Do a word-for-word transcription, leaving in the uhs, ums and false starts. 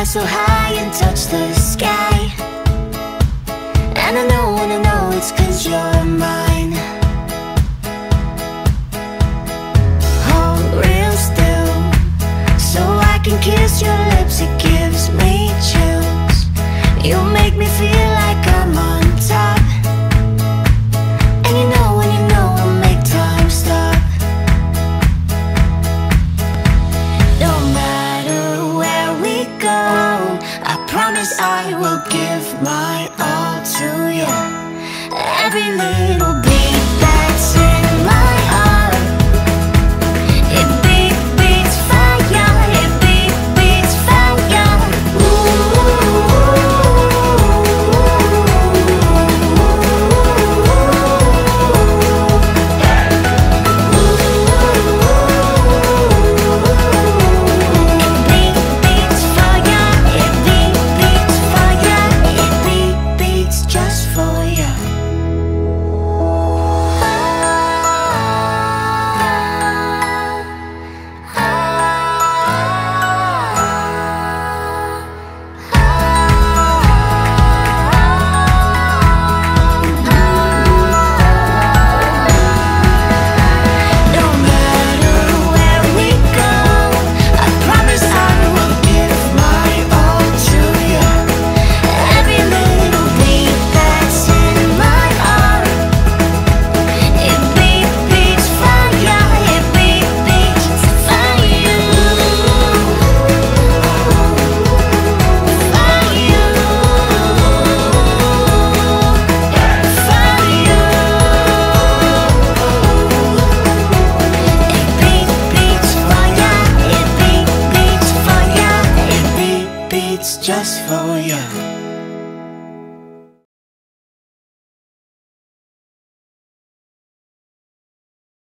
so high and touch the sky. And I know, and I know it's 'cause you're mine. Hold real still, so I can kiss your lips. It gives me chills. You make me feel like I'm on top. And you know, and you know I'll make time stop. No matter where we go, I promise I will give my all to you. Every little beat that's in my heart, it beat, beats fire. It beat, beats fire. Just for you.